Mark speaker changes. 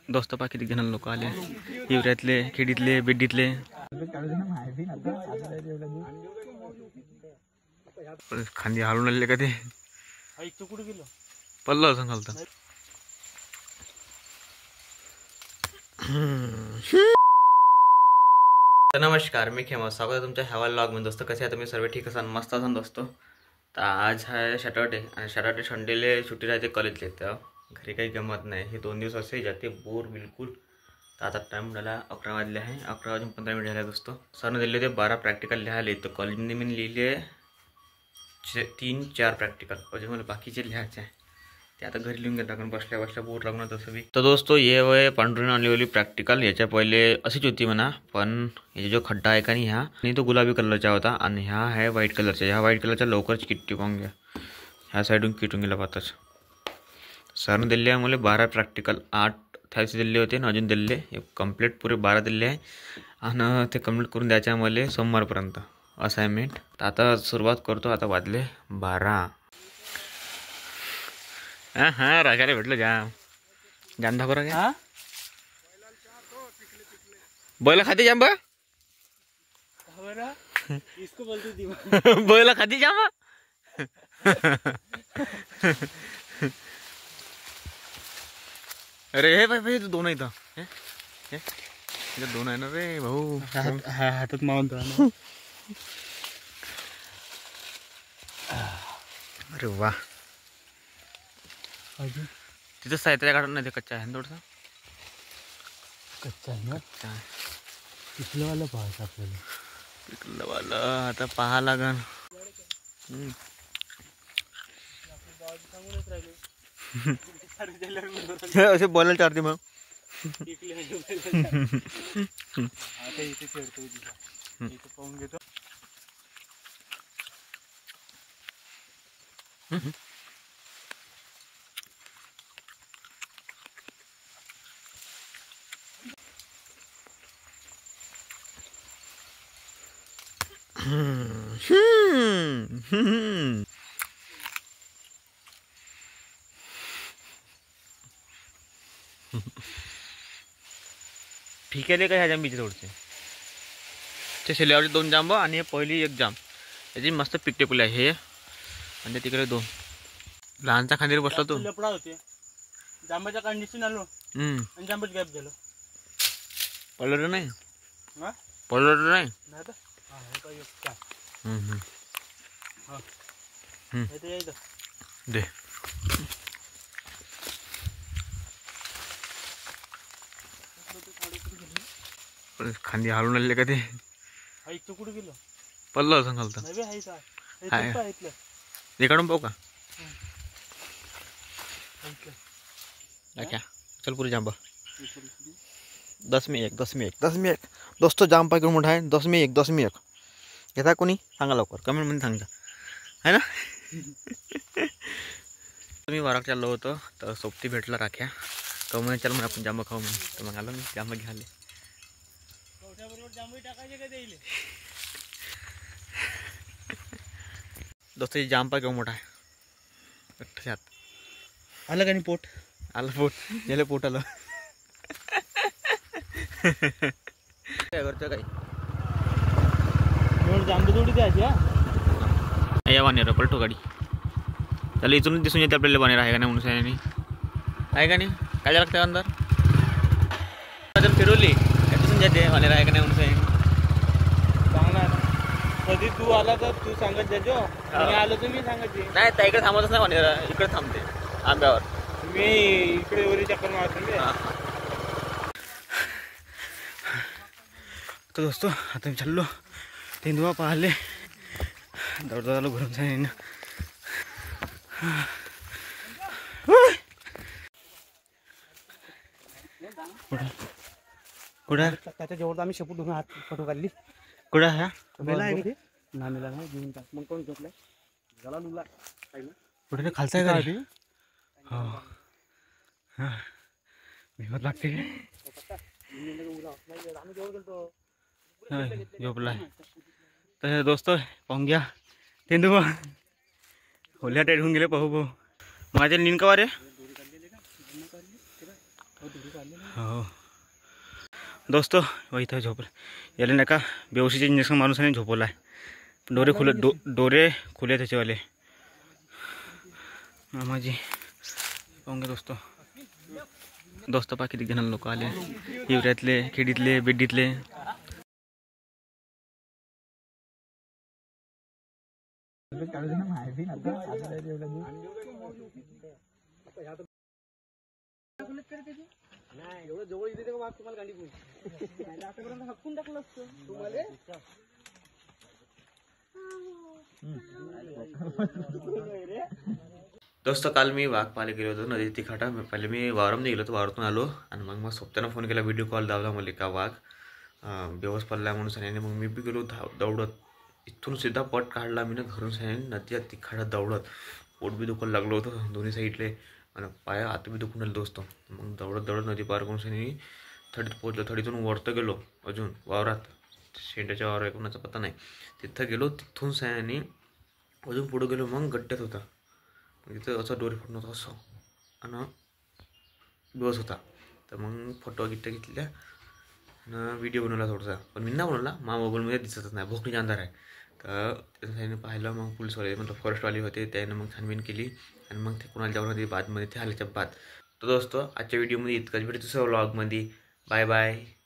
Speaker 1: दोस्त पा किती जण लोक आले, हिवऱ्यातले, खेडीतले, बेड्डीतले. खांदी हालून आले का ते पल्ला असं घालतं. नमस्कार, मी खेमा, स्वागत आहे तुमच्या ह्या व्लॉग मध्ये. दोस्त कसे आहे तुम्ही सर्व? ठीक असाल, मस्त असाल दोस्तो. तर आज आहे सॅटर्डे आणि सॅटर्डे संडेले सुट्टी राहते कॉलेजले, तर घरी काही गमत नाही. हे 2 दिवस असे जाते बोर बिलकुल. तर आता टाइम झाला 11 वाजले आहे, 11 वाजून 15 मिनिट झाले दोस्तो. सरने दिले होते 12 प्रॅक्टिकल लिहायला. तर कॉलेजमध्ये मी लिहिले 3-4 प्रॅक्टिकल, अजून मला बाकीचे लिहायचे आहे. ते आता घरी लिहून घेता, कारण बसल्या बसल्या बोर लागणार तसं बी. तर दोस्तो ये वय पांढरून आणलेली प्रॅक्टिकल. याच्या पहिले अशीच होती म्हणा, पण याचा जो खड्डा आहे का नाही ह्या, आणि तो गुलाबी कलरचा होता आणि ह्या आहे व्हाईट कलरचा. ह्या व्हाईट कलरचा लवकरच किट्टी पाहून घ्या, ह्या साईडून किटून गेला पाहताच. सरने दिले आहे मला 12 प्रॅक्टिकल, 8 थॅल्स दिले होते आणि अजून दिले कंप्लीट पुरे 12 दिले आहे. आणि ते कंप्लीट करून द्यायचे आहे मला सोमवारपर्यंत असाइनमेंट. तर आता सुरुवात करतो. आता वाजले 12. हां रागायला भेटलं जाम जाम दाखव का बैला खाती जाम बा बैला खाती जाम. अरे हे भाई तू दोन इथं दोन आहे ना रे भाऊ,
Speaker 2: हातात मावून.
Speaker 1: अरे वा, तिथं साहित्य काढून नाही, ते कच्चा आहे थोडंसं.
Speaker 2: कच्चा आहे ना, पिकलंवालं पाहायचं आपल्याला.
Speaker 1: पिकलंवालं आता पाहा लागन. असे बोलायला चालते मग.
Speaker 2: आता इथे खेळतो, इथे पाहून घेतो.
Speaker 1: फिकेले का ह्या जांबीचे थोडसे ते शेल्यावरचे 2 जांब आणि पहिली 1 जांब, याची मस्त पिकटे फुले आहे हे. आणि तिकडे 2 लहानचा खांदीर बसला तो.
Speaker 2: लपडा होते जांबाच्या कंडिशन आलो आणि जांबच गॅप झालं.
Speaker 1: पडलं नाही, पडलं नाही. दे खांदी हालून आले का ते
Speaker 2: कुठे गेलो
Speaker 1: पल्ला असं घालतं. हे काढून पाहू का? क्या चल पुरी जांबा 10 में 1 दोस्तों जाम पाकिट मोठा आहे. 10 में 1 घेता कोणी सांगा लवकर कमेंट मध्ये सांगा है ना. मी वाराक चाललो होतो, तर सोबती भेटला राख्या, तो म्हणे चल मग आपण जांबा खाऊ म्हणे. तर मग आलो मी जांबा घ्यायला. दोस्त जाम पाकिट मोठा आहे.
Speaker 2: आलं का नाही पोट?
Speaker 1: आलं पोट, गेलं पोट आलं. काय करतो काही
Speaker 2: जांबू थोडी द्यायची.
Speaker 1: या वानेर पलटो गाडी. त्याला इथून दिसून येते आपल्याला वानेर आहे का नाही म्हणून आहे का नाही. काय लागतं अंदर जर फिरवली काय दिसून जाते वानेर आहे का नाही म्हणून.
Speaker 2: चांगला कधी तू आला तर तू सांगत जाजो, आणि आलो तर मी सांगायची.
Speaker 1: नाही त्या इकडे थांबतच नाही वानेर, इकडे थांबते आंब्यावर.
Speaker 2: मी इकडे वरी चक्कर मारतो.
Speaker 1: तर दोस्तो आता मी चाललो तेंदुआ पाहिले, दौडदाला घरून जाईन. कुठं
Speaker 2: त्याच्या जवळ आम्ही शेपूट धुवून हात फोटो काढली.
Speaker 1: कुठं ह्या
Speaker 2: मेला आहे का? नामेला नाही घेऊन टाक. मग कोण झोपलाय झाला लुला
Speaker 1: कुठे खालचा आहे का? हो भिवत लागते झोपलाय. तर दोस्त पाहून घ्या तेंदुआ होल्या टाईट होऊन गेले. पाहू माझ्या नीन का रे
Speaker 3: हो दोस्तो व इथं झोपलं याला नाही का बेहोशीचे इंजेक्शन मारून आणि झोपवला आहे. डोरे खुले त्याचेवाले मामाजी पाहून घ्या दोस्त पा किती जण लोक आले हिवऱ्यातले खेडीतले बेड्डीतले.
Speaker 1: दोस्त काल मी वाघ पाहायला गेलो होतो नदी तिखाटा. पहिले मी वावरामध्ये गेलो होतो, वावरातून आलो आणि मग सोबत्यानं फोन केला, व्हिडिओ कॉल दावला मला का वाघ बेहोस पडला म्हणून सण्याने. मग मी बी गेलो दौडत. इथून सीधा पट काढला मी ना घरून सण्याने नदीत तिखाटात दौडत. पोट बी दुखायला लागलं होतं दोन्ही साईडले आणि पाया हात बी दुखून आले दोस्त. मग दौडत नदी पार करून सनी थडीत पोहोचलो. थडीतून वरतं गेलो अजून वावरात, शेंड्याच्या वावर आहे कोणाचा पत्ता नाही, तिथं गेलो. तिथून सयाने अजून पुढं गेलो, मग गड्ड्यात होता. तिथं असं डोरे फुटणं होतं असं आणि दिवस होता. तर मग फोटो गिट्ट्या घेतल्या आणि व्हिडिओ बनवला थोडासा, पण मी नाही बनवला, मा मोबाईलमध्ये दिसतच नाही, भोकणीच्या अंधार आहे. तर त्याने पाहिलं. मग पोलीसवाले मतलब फॉरेस्टवाले होते, त्यानं मग छानबीन केली आणि मग ते कोणाला जाऊन बादमध्ये ते आल्याच्या बाद. तर दोस्तो आजच्या व्हिडिओमध्ये इतकंच भेटू दुसऱ्या व्लॉगमध्ये. Bye bye.